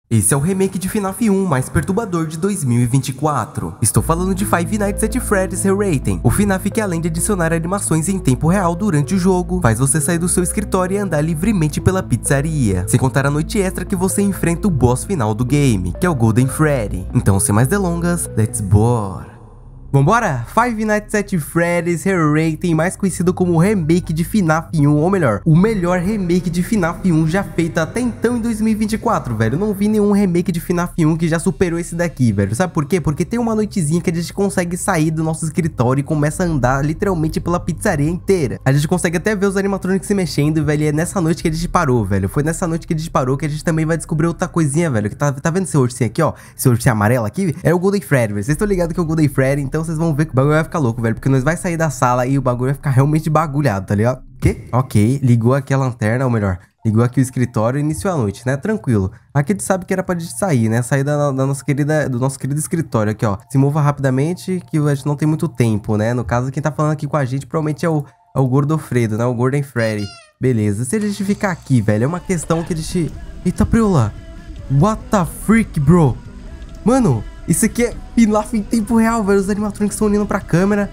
Esse é o remake de FNAF 1 mais perturbador de 2024. Estou falando de Five Nights at Freddy's Re-Rating, o FNAF que além de adicionar animações em tempo real durante o jogo, faz você sair do seu escritório e andar livremente pela pizzaria, sem contar a noite extra que você enfrenta o boss final do game, que é o Golden Freddy. Então, sem mais delongas, let's bora! Vambora? Five Nights at Freddy's Re-Rating, mais conhecido como o remake de FNAF 1, ou melhor, o melhor remake de FNAF 1 já feito até então em 2024, velho. Eu não vi nenhum remake de FNAF 1 que já superou esse daqui, velho. Sabe por quê? Porque tem uma noitezinha que a gente consegue sair do nosso escritório e começa a andar literalmente pela pizzaria inteira. A gente consegue até ver os animatrônicos se mexendo, velho, e é nessa noite que a gente parou, velho. Foi nessa noite que a gente parou que a gente também vai descobrir outra coisinha, velho. Que tá vendo esse ursinho aqui, ó? Esse ursinho amarelo aqui? É o Golden Freddy, velho. Vocês estão ligados que é o Golden Freddy, então vocês vão ver que o bagulho vai ficar louco, velho. Porque nós vai sair da sala e o bagulho vai ficar realmente bagulhado, tá ligado? Que? Ok, ligou aqui a lanterna, ou melhor, ligou aqui o escritório e iniciou a noite, né? Tranquilo. Aqui a gente sabe que era pra gente sair, né? Sair da nossa querida, do nosso querido escritório aqui, ó. Se mova rapidamente, que a gente não tem muito tempo, né? No caso, quem tá falando aqui com a gente provavelmente é o Gordofredo, né? O Golden Freddy. Beleza. Se a gente ficar aqui, velho, é uma questão que a gente... Eita, preula. What the freak, bro? Mano, isso aqui é FNAF em tempo real, velho. Os animatrônicos estão olhando pra câmera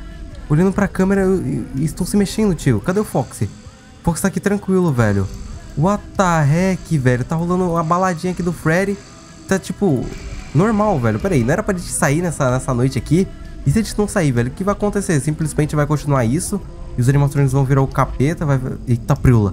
e estão se mexendo, tio. Cadê o Foxy? O Foxy tá aqui tranquilo, velho. What the heck, velho? Tá rolando uma baladinha aqui do Freddy. Tá, tipo, normal, velho. Pera aí, não era pra gente sair nessa noite aqui? E se a gente não sair, velho? O que vai acontecer? Simplesmente vai continuar isso. E os animatrônicos vão virar o capeta. Eita, preula.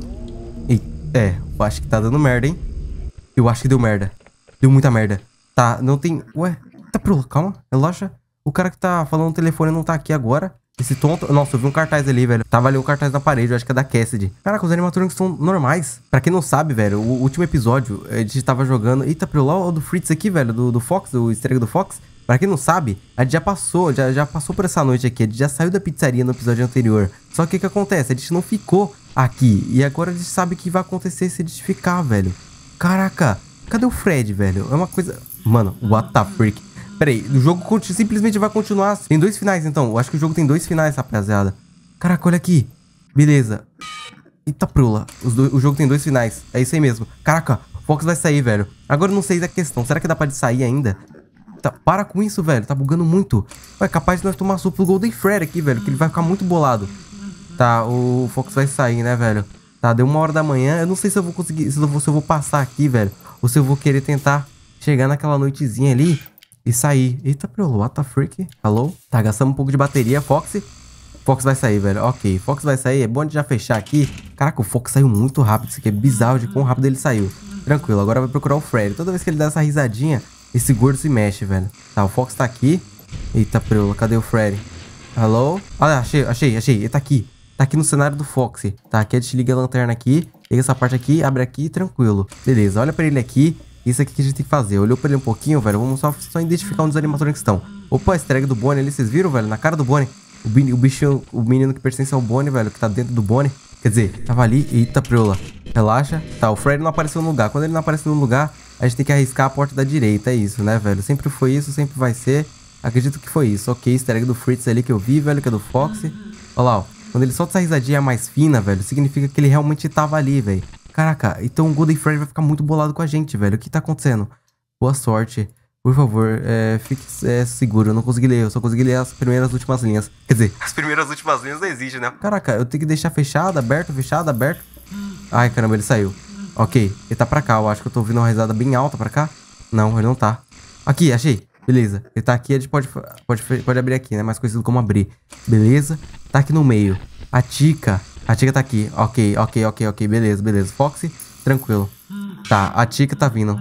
Eu acho que tá dando merda, hein? Eu acho que deu merda. Deu muita merda. Tá, não tem... Ué, tá preula, calma, relaxa. O cara que tá falando no telefone não tá aqui agora. Esse tonto... Nossa, eu vi um cartaz ali, velho. Tava ali um cartaz na parede, eu acho que é da Cassidy. Caraca, os animatrônicos são normais. Pra quem não sabe, velho, o último episódio, a gente tava jogando... Eita, preula, o do Fritz aqui, velho, do Fox, o easter egg do Fox. Pra quem não sabe, a gente já passou por essa noite aqui. A gente já saiu da pizzaria no episódio anterior. Só que o que acontece? A gente não ficou aqui. E agora a gente sabe o que vai acontecer se a gente ficar, velho. Caraca, cadê o Fred, velho? É uma coisa... Mano, what the freak? Pera aí, o jogo simplesmente vai continuar. Tem dois finais, então. Eu acho que o jogo tem dois finais, rapaziada. Caraca, olha aqui. Beleza. Eita, prula. O jogo tem dois finais. É isso aí mesmo. Caraca, o Fox vai sair, velho. Agora eu não sei da questão. Será que dá pra de sair ainda? Tá, para com isso, velho. Tá bugando muito. É capaz de nós tomar sopa do Golden Freddy aqui, velho. Que ele vai ficar muito bolado. Tá, o Fox vai sair, né, velho? Tá, deu 1h da manhã. Eu não sei se eu vou conseguir... Se eu vou passar aqui, velho. Ou se eu vou querer tentar chegar naquela noitezinha ali e sair. Eita, pelo what the freak? Alô? Tá, gastamos um pouco de bateria, Foxy. Fox vai sair, velho. Ok, Fox vai sair. É bom de já fechar aqui. Caraca, o Fox saiu muito rápido. Isso aqui é bizarro de quão rápido ele saiu. Tranquilo, agora vai procurar o Freddy. Toda vez que ele dá essa risadinha, esse gordo se mexe, velho. Tá, o Fox tá aqui. Eita, preula, cadê o Freddy? Alô? Olha, achei. Ele tá aqui. Tá aqui no cenário do Foxy. Tá, aqui a gente liga a lanterna aqui. Pega essa parte aqui, abre aqui, tranquilo. Beleza, olha pra ele aqui. Isso aqui que a gente tem que fazer. Olhou pra ele um pouquinho, velho. Vamos só identificar onde os animatrônicos estão. Opa, easter egg do Bonnie ali, vocês viram, velho? Na cara do Bonnie. O bichinho, o menino que pertence ao Bonnie, velho, que tá dentro do Bonnie. Quer dizer, tava ali. Eita, preula. Relaxa. Tá, o Freddy não apareceu no lugar. Quando ele não apareceu no lugar, a gente tem que arriscar a porta da direita. É isso, né, velho? Sempre foi isso, sempre vai ser. Acredito que foi isso. Ok, easter egg do Fritz ali que eu vi, velho, que é do Foxy. Olha lá, ó. Quando ele solta essa risadinha mais fina, velho, significa que ele realmente tava ali, velho. Caraca, então o Golden Freddy vai ficar muito bolado com a gente, velho. O que tá acontecendo? Boa sorte. Por favor, fique seguro. Eu não consegui ler, eu só consegui ler as primeiras últimas linhas. Quer dizer, as primeiras últimas linhas não existem, né? Caraca, eu tenho que deixar fechado, aberto, fechado, aberto. Ai, caramba, ele saiu. Ok, ele tá pra cá. Eu acho que eu tô ouvindo uma risada bem alta pra cá. Não, ele não tá. Aqui, achei. Beleza, ele tá aqui, a gente pode abrir aqui, né? Mais conhecido como abrir. Beleza, tá aqui no meio. A Tika tá aqui. Ok, beleza. Foxy, tranquilo. Tá, a Tika tá vindo.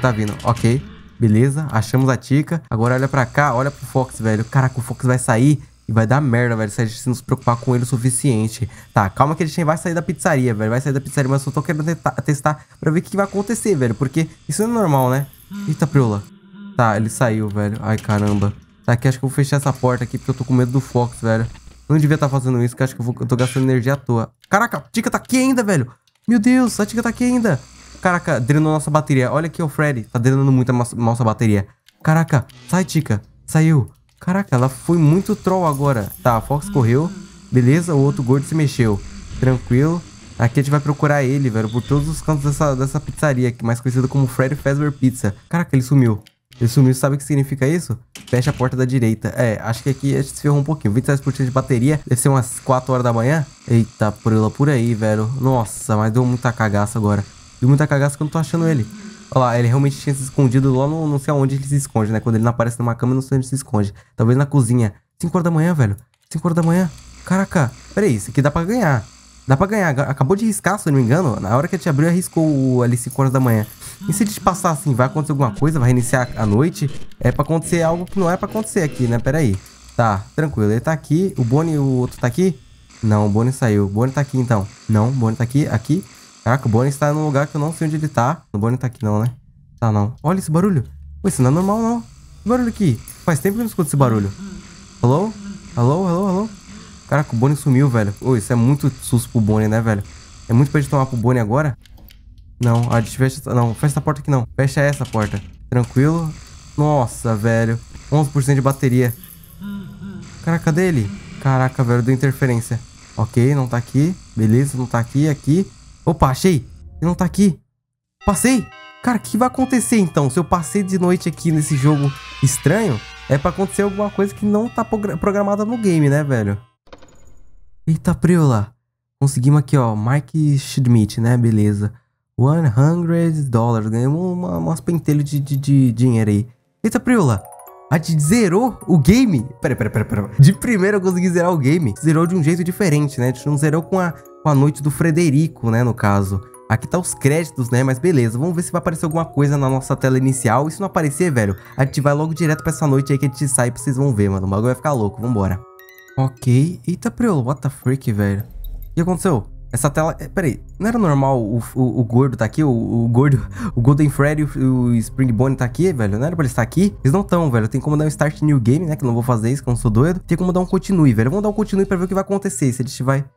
Ok, beleza, achamos a Tika. Agora olha pra cá, olha pro Fox, velho. Caraca, o Fox vai sair e vai dar merda, velho, se a gente nos preocupar com ele o suficiente. Tá, calma que a gente vai sair da pizzaria, velho. Mas eu só tô querendo testar pra ver o que vai acontecer, velho. Porque isso não é normal, né? Eita, preula. Tá, ele saiu, velho. Ai, caramba. Tá aqui, acho que eu vou fechar essa porta aqui porque eu tô com medo do Fox, velho. Eu não devia estar fazendo isso, que acho que eu tô gastando energia à toa. Caraca, a Tika tá aqui ainda, velho. Meu Deus, a Tika tá aqui ainda. Caraca, drenou nossa bateria. Olha aqui o Freddy. Tá drenando muito a nossa bateria. Caraca, sai, Tika. Saiu. Caraca, ela foi muito troll agora. Tá, a Fox correu. Beleza, o outro gordo se mexeu. Tranquilo. Aqui a gente vai procurar ele, velho, por todos os cantos dessa pizzaria aqui, mais conhecida como Freddy Fazbear Pizza. Caraca, ele sumiu. Ele sumiu, sabe o que significa isso? Fecha a porta da direita. É, acho que aqui a gente se ferrou um pouquinho. 27% de bateria, deve ser umas 4 horas da manhã. Eita, por aí, velho. Nossa, mas deu muita cagaça agora. Deu muita cagaça que eu não tô achando ele. Olha lá, ele realmente tinha se escondido lá no... Não sei aonde ele se esconde, né? Quando ele não aparece numa cama, eu não sei onde ele se esconde. Talvez na cozinha. 5 horas da manhã, velho. 5 horas da manhã. Caraca. Pera aí, isso aqui dá pra ganhar. Dá pra ganhar. Acabou de riscar, se eu não me engano. Na hora que a gente abriu, arriscou ali 5 horas da manhã. E se a gente passar assim, vai acontecer alguma coisa? Vai reiniciar a noite? É pra acontecer algo que não é pra acontecer aqui, né? Pera aí. Tá, tranquilo. Ele tá aqui. O Bonnie e o outro tá aqui? Não, o Bonnie saiu. O Bonnie tá aqui, então. Não, o Bonnie tá aqui. Aqui. Caraca, o Bonnie está num lugar que eu não sei onde ele tá. O Bonnie tá aqui não, né? Tá, não. Olha esse barulho. Pô, isso não é normal, não. Que barulho aqui? Faz tempo que eu não escuto esse barulho. Alô? Alô, alô, alô? Caraca, o Bonnie sumiu, velho. Ô, isso é muito susto pro Bonnie, né, velho? É muito pra gente tomar pro Bonnie agora. Não, a gente fecha... Não, fecha essa porta aqui não. Fecha essa porta. Tranquilo. Nossa, velho. 11% de bateria. Caraca, cadê ele? Caraca, velho, deu interferência. Ok, não tá aqui. Beleza, não tá aqui, aqui. Opa, achei. Ele não tá aqui. Passei. Cara, o que vai acontecer então? Se eu passei de noite aqui nesse jogo estranho, é pra acontecer alguma coisa que não tá programada no game, né, velho? Eita, preula. Conseguimos aqui, ó. Mike Schmidt, né? Beleza. $100. Ganhamos umas pentelhos de dinheiro aí. Eita, preula. A gente zerou o game. Pera. De primeira eu consegui zerar o game. Zerou de um jeito diferente, né? A gente não zerou com a noite do Frederico, né? No caso. Aqui tá os créditos, né? Mas beleza, vamos ver se vai aparecer alguma coisa na nossa tela inicial. E se não aparecer, velho, a gente vai logo direto pra essa noite aí que a gente sai pra vocês vão ver, mano. O bagulho vai ficar louco, vambora. Ok. Eita, preolo, what the freak, velho? O que aconteceu? Essa tela... Pera aí, não era normal o gordo tá aqui? O gordo... O Golden Freddy e o Spring Bonnie tá aqui, velho? Não era pra ele estar aqui? Eles não estão, velho. Tem como dar um Start New Game, né? Que eu não vou fazer isso, que eu não sou doido. Tem como dar um Continue, velho. Vamos dar um Continue pra ver o que vai acontecer. Se a gente vai...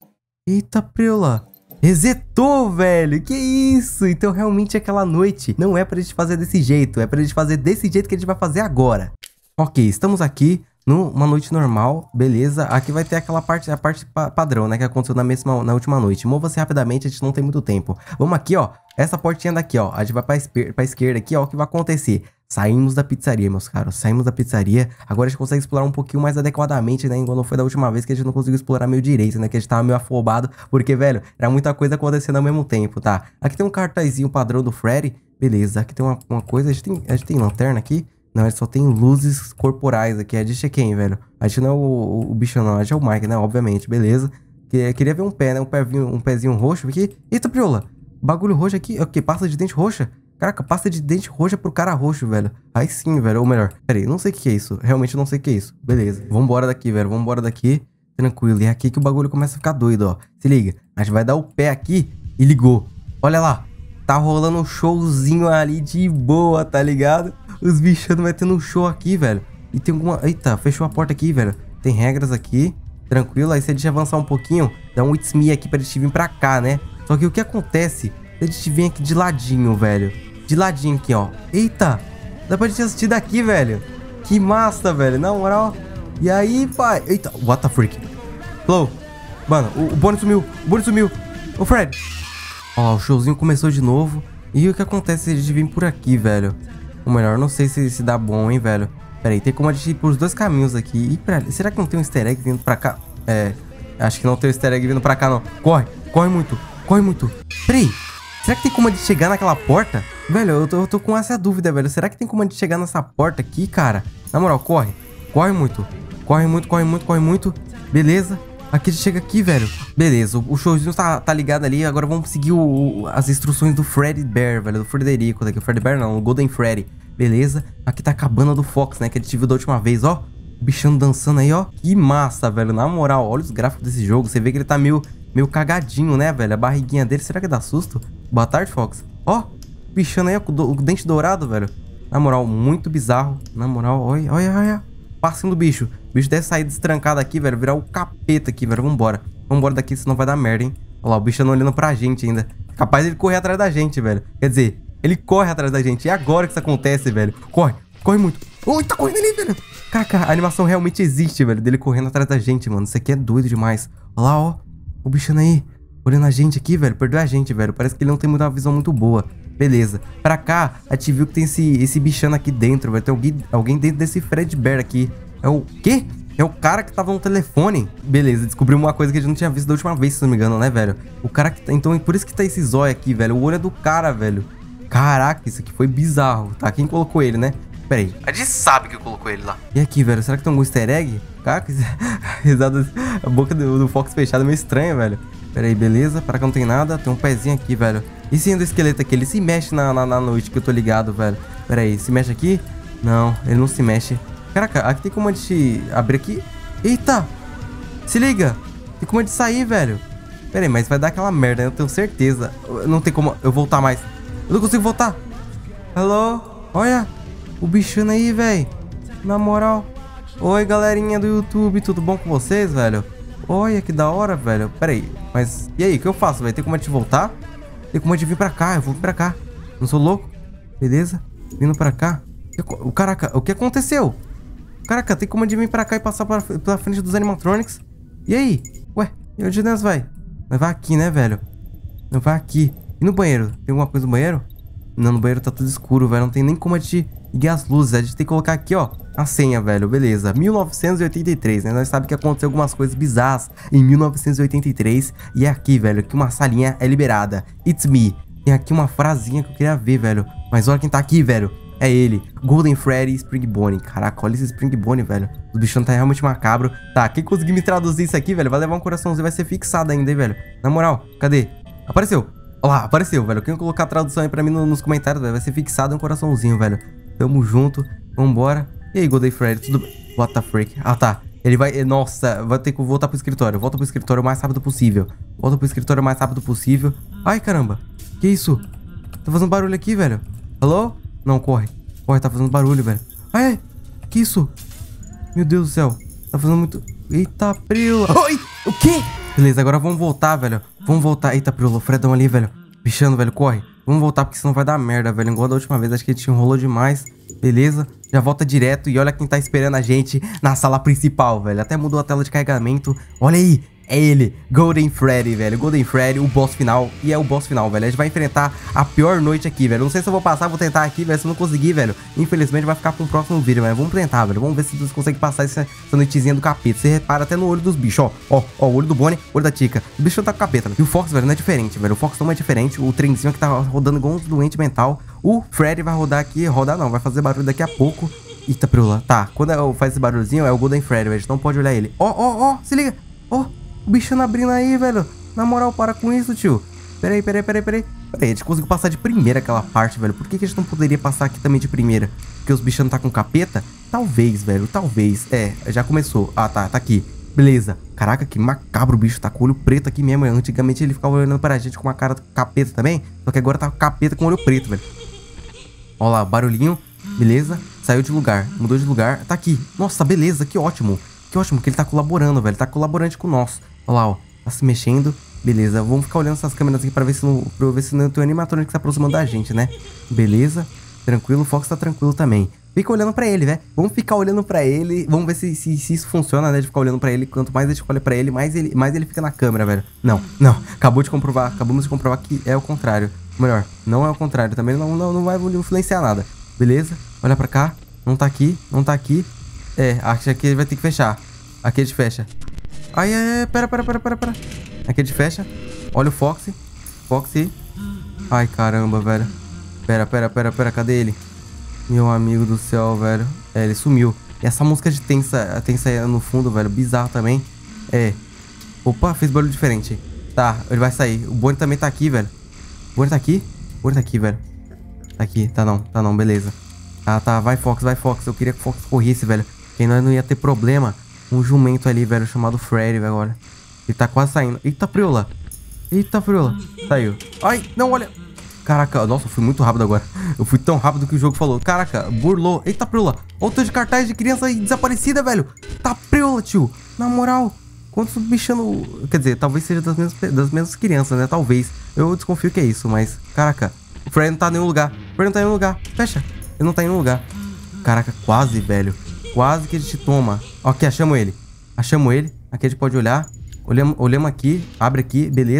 Eita, preola. Resetou, velho. Que isso? Então realmente aquela noite não é pra gente fazer desse jeito. É pra gente fazer desse jeito que a gente vai fazer agora. Ok, estamos aqui numa noite normal, beleza. Aqui vai ter aquela parte, a parte padrão, né, que aconteceu na última noite. Mova-se rapidamente, a gente não tem muito tempo. Vamos aqui, ó, essa portinha daqui, ó. A gente vai pra esquerda aqui, ó, o que vai acontecer? Saímos da pizzaria, meus caros. Saímos da pizzaria. Agora a gente consegue explorar um pouquinho mais adequadamente, né? Igual não foi da última vez que a gente não conseguiu explorar meio direito, né? Que a gente tava meio afobado. Porque, velho, era muita coisa acontecendo ao mesmo tempo, tá? Aqui tem um cartazinho padrão do Freddy. Beleza. Aqui tem uma coisa. A gente tem lanterna aqui. Não, ele só tem luzes corporais aqui. A gente é quem, velho? A gente não é o bicho, não. A gente é o Mike, né? Obviamente. Beleza. Queria ver um pé, né? Um pezinho roxo aqui. Eita, priola. Bagulho roxo aqui. Ok, pasta de dente roxa. Caraca, pasta de dente roxa pro cara roxo, velho. Aí sim, velho. Ou melhor, pera aí, não sei o que é isso. Realmente não sei o que é isso. Beleza. Vambora daqui, velho. Vambora daqui. Tranquilo. E é aqui que o bagulho começa a ficar doido, ó. Se liga. A gente vai dar o pé aqui e ligou. Olha lá. Tá rolando um showzinho ali de boa, tá ligado? Os bichando vai tendo um show aqui, velho. E tem alguma... Eita, fechou a porta aqui, velho. Tem regras aqui. Tranquilo. Aí se a gente avançar um pouquinho, dá um It's Me aqui pra gente vir pra cá, né? Só que o que acontece... A gente vem aqui de ladinho, velho. De ladinho aqui, ó. Eita. Dá pra gente assistir daqui, velho. Que massa, velho. Na moral. E aí, pai. Eita. What the freak. Flow. Mano, o Bonnie sumiu. O Bonnie sumiu. Ô, Fred. Ó, o showzinho começou de novo. E o que acontece se a gente vir por aqui, velho? Ou melhor, não sei se dá bom, hein, velho. Pera aí, tem como a gente ir por dois caminhos aqui. E pera, será que não tem um easter egg vindo pra cá? É, acho que não tem um easter egg vindo pra cá, não. Corre. Corre muito. Corre muito. Pera aí. Será que tem como a gente chegar naquela porta? Velho, eu tô com essa dúvida, velho. Será que tem como a gente chegar nessa porta aqui, cara? Na moral, corre. Corre muito. Corre muito, corre muito, corre muito. Beleza. Aqui a gente chega aqui, velho. Beleza, o showzinho tá ligado ali. Agora vamos seguir as instruções do Freddy Bear, velho. Do Frederico daqui. O Freddy Bear não, o Golden Freddy. Beleza. Aqui tá a cabana do Fox, né? Que a gente viu da última vez, ó. O bichão dançando aí, ó. Que massa, velho. Na moral, olha os gráficos desse jogo. Você vê que ele tá meio cagadinho, né, velho? A barriguinha dele, será que dá susto? Boa tarde, Fox. Ó, bichando aí, com o dente dourado, velho. Na moral, muito bizarro. Na moral, olha, olha, olha. Passinho do bicho. O bicho deve sair destrancado aqui, velho. Virar o capeta aqui, velho. Vambora. Vambora daqui, senão vai dar merda, hein? Olha lá, o bicho não olhando pra gente ainda. Capaz de ele correr atrás da gente, velho. Quer dizer, ele corre atrás da gente. E agora que isso acontece, velho? Corre, corre muito. Ui, tá correndo ali, velho. Caraca, a animação realmente existe, velho. Dele correndo atrás da gente, mano. Isso aqui é doido demais. Olha lá, ó. O bichano aí. olhando a gente aqui, velho. Perdeu a gente, velho. Parece que ele não tem uma visão muito boa. Beleza. Pra cá, a gente viu que tem esse bichano aqui dentro, velho. Tem alguém dentro desse Fredbear aqui. É o quê? É o cara que tava no telefone. Beleza, descobriu uma coisa que a gente não tinha visto da última vez, se não me engano, né, velho? O cara que tá... Então, é por isso que tá esse zóio aqui, velho. O olho é do cara, velho. Caraca, isso aqui foi bizarro. Tá, quem colocou ele, né? Pera aí. A gente sabe que colocou ele lá. E aqui, velho? Será que tem algum easter egg? Caraca, risada... A boca do Fox fechada é meio estranha, velho. Pera aí, beleza. Pra cá não tem nada. Tem um pezinho aqui, velho. E esse esqueleto aqui? Ele se mexe na noite que eu tô ligado, velho. Pera aí, se mexe aqui? Não, ele não se mexe. Caraca, aqui tem como a gente abrir aqui. Eita! Se liga! Tem como a gente sair, velho. Pera aí, mas vai dar aquela merda, eu tenho certeza. Não tem como eu voltar mais. Eu não consigo voltar. Hello? Olha! O bichano aí, velho. Na moral. Oi, galerinha do YouTube. Tudo bom com vocês, velho? Olha, que da hora, velho. Pera aí, mas... E aí, o que eu faço, velho? Tem como a gente voltar? Tem como a gente vir pra cá? Eu vou vir pra cá. Não sou louco? Beleza? Vindo pra cá. Caraca, o que aconteceu? Caraca, tem como a gente vir pra cá e passar pela frente dos animatronics? E aí? Ué, e onde nós vai? Nós vai aqui, né, velho? Nós vai aqui. E no banheiro? Tem alguma coisa no banheiro? Não, no banheiro tá tudo escuro, velho. Não tem nem como a gente ligar as luzes. A gente tem que colocar aqui, ó, a senha, velho. Beleza. 1983, né? Nós sabemos que aconteceu algumas coisas bizarras em 1983. E é aqui, velho, que uma salinha é liberada. It's me. Tem aqui uma frasinha que eu queria ver, velho. Mas olha quem tá aqui, velho. É ele, Golden Freddy Springbone. Caraca, olha esse Springbone, velho. O bichão tá realmente macabro. Tá, quem conseguir me traduzir isso aqui, velho, vai levar um coraçãozinho, vai ser fixado ainda, hein, velho. Na moral, cadê? Apareceu. Olha lá, apareceu, velho. Quem colocar a tradução aí pra mim nos comentários, velho, vai ser fixado um coraçãozinho, velho. Tamo junto, vambora. E aí, Golden Freddy, tudo bem? What the freak? Ah, tá. Ele vai... Nossa, vai ter que voltar pro escritório. Volta pro escritório o mais rápido possível. Volta pro escritório o mais rápido possível. Ai, caramba. Que isso? Tá fazendo barulho aqui, velho. Alô? Não, corre. Corre, tá fazendo barulho, velho. Ai, que isso? Meu Deus do céu. Tá fazendo muito... Eita, Prila. Oi, o quê? Beleza, agora vamos voltar, velho. Vamos voltar. Eita, Prila, o Fredão ali, velho. Bichando, velho, corre. Vamos voltar, porque senão vai dar merda, velho. Igual da última vez, acho que a gente enrolou demais. Beleza, já volta direto. E olha quem tá esperando a gente na sala principal, velho. Até mudou a tela de carregamento. Olha aí. É ele, Golden Freddy, velho. Golden Freddy, o boss final. E é o boss final, velho. A gente vai enfrentar a pior noite aqui, velho. Não sei se eu vou passar, vou tentar aqui, velho. Se eu não conseguir, velho, infelizmente vai ficar pro próximo vídeo, mas vamos tentar, velho. Vamos ver se você consegue passar essa noitezinha do capeta. Você repara até no olho dos bichos, ó. Ó, o olho do Bonnie, olho da Tica. O bicho tá com capeta, velho. E o Fox, velho, não é diferente, velho. O Fox não é diferente. O trenzinho aqui tá rodando igual um doente mental. O Freddy vai rodar aqui. Rodar não, vai fazer barulho daqui a pouco. Eita, Prula. Tá, quando faz esse barulhozinho, é o Golden Freddy, velho. A gente não pode olhar ele. Ó, se liga. Ó. O bichano abrindo aí, velho. Na moral, para com isso, tio. Peraí. Peraí, a gente conseguiu passar de primeira aquela parte, velho. Por que a gente não poderia passar aqui também de primeira? Porque os bichanos tá com capeta? Talvez, velho, talvez. É, já começou. Ah, tá aqui. Beleza. Caraca, que macabro o bicho. Tá com o olho preto aqui mesmo. Antigamente ele ficava olhando pra gente com uma cara capeta também. Só que agora tá com capeta com o olho preto, velho. Ó lá, barulhinho. Beleza. Saiu de lugar. Mudou de lugar. Tá aqui. Nossa, beleza. Que ótimo. Que ótimo que ele tá colaborando, velho. Tá colaborante com nós. Olha lá, ó. Tá se mexendo. Beleza. Vamos ficar olhando essas câmeras aqui pra ver se não tem um animatrônico que tá aproximando da gente, né? Beleza. Tranquilo. O Fox tá tranquilo também. Fica olhando pra ele, né? Vamos ficar olhando pra ele. Vamos ver se isso funciona, né? De ficar olhando pra ele. Quanto mais a gente olha pra ele, mais ele fica na câmera, velho. Não. Acabamos de comprovar que é o contrário. Melhor, não é o contrário. Também não vai influenciar nada. Beleza. Olha pra cá. Não tá aqui. É, acho que aqui ele vai ter que fechar. Aqui a gente fecha. Ai, pera. Aqui a gente fecha. Olha o Foxy. Ai, caramba, velho. Pera, cadê ele? Meu amigo do céu, velho. É, ele sumiu. E essa música de tensa aí no fundo, velho. Bizarro também. É. Opa, fez barulho diferente. Tá, ele vai sair. O Bonnie também tá aqui, velho. O Bonnie tá aqui? O Bonnie tá aqui, velho. Tá aqui, tá não, beleza. Tá, vai Fox. Eu queria que o Fox corresse, velho. Que nós não ia ter problema. Um jumento ali, velho, chamado Freddy, velho, agora. Ele tá quase saindo. Eita, Priola. Saiu. Ai, não, olha. Caraca, nossa, eu fui muito rápido agora. Eu fui tão rápido que o jogo falou. Caraca, burlou. Eita, Priola. Olha o tanto de cartaz de criança aí desaparecida, velho. Tá, Priola, tio. Na moral, quantos bichando... Quer dizer, talvez seja das mesmas crianças, né? Talvez. Eu desconfio que é isso, mas... Caraca, o Freddy não tá em nenhum lugar. Fecha. Ele não tá em nenhum lugar. Caraca, quase, velho. Quase que a gente toma. Ok, achamos ele. Aqui a gente pode olhar. Olhamos aqui. Abre aqui, beleza.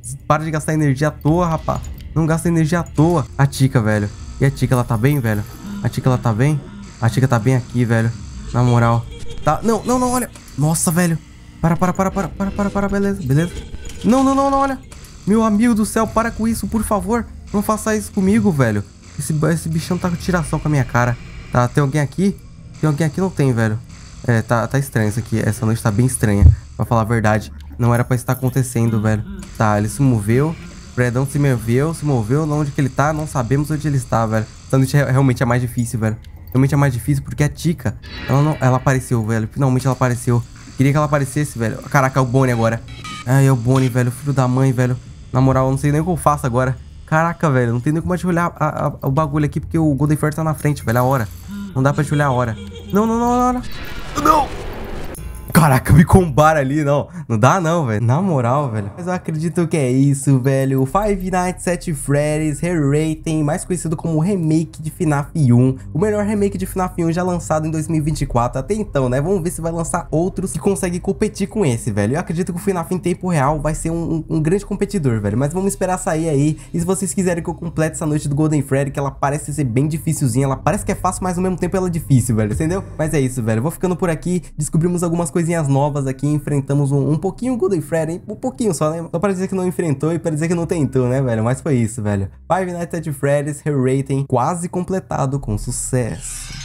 Para de gastar energia à toa, rapá. Não gasta energia à toa. A Tika, velho. E a Tika, ela tá bem, velho? A Tika, ela tá bem? A Tika tá bem aqui, velho. Na moral. Tá, não, olha. Nossa, velho. Para, beleza. Não, olha. Meu amigo do céu, para com isso, por favor. Não faça isso comigo, velho. Esse bichão tá com tiração com a minha cara. Tá, tem alguém aqui? Tem alguém aqui? Não tem, velho. É, tá estranho isso aqui. Essa noite tá bem estranha, pra falar a verdade. Não era pra isso estar acontecendo, velho. Tá, ele se moveu. Fredão se moveu. Onde que ele tá? Não sabemos onde ele está, velho. Essa noite realmente é mais difícil, velho. Realmente é mais difícil porque a Tika, ela apareceu, velho. Finalmente ela apareceu. Queria que ela aparecesse, velho. Caraca, é o Bonnie agora. Ai, é o Bonnie, velho. Filho da mãe, velho. Na moral, eu não sei nem o que eu faço agora. Caraca, velho. Não tem nem como te olhar o bagulho aqui porque o Golden Fairy tá na frente, velho. A hora. Não dá pra te olhar a hora. Não. Não! Caraca, me combara ali, não. Não dá não, velho. Na moral, velho. Mas eu acredito que é isso, velho. Five Nights at Freddy's Re-Rating, mais conhecido como remake de FNAF 1. O melhor remake de FNAF 1 já lançado em 2024 até então, né? Vamos ver se vai lançar outros que conseguem competir com esse, velho. Eu acredito que o FNAF em tempo real vai ser um grande competidor, velho. Mas vamos esperar sair aí. E se vocês quiserem que eu complete essa noite do Golden Freddy, que ela parece ser bem dificilzinha. Ela parece que é fácil, mas ao mesmo tempo ela é difícil, velho. Entendeu? Mas é isso, velho. Eu vou ficando por aqui. Descobrimos algumas coisinhas novas aqui, enfrentamos um pouquinho o Golden Freddy, hein? Um pouquinho só, né? Só pra dizer que não enfrentou e pra dizer que não tentou, né, velho? Mas foi isso, velho. Five Nights at Freddy's Re-Rating quase completado com sucesso.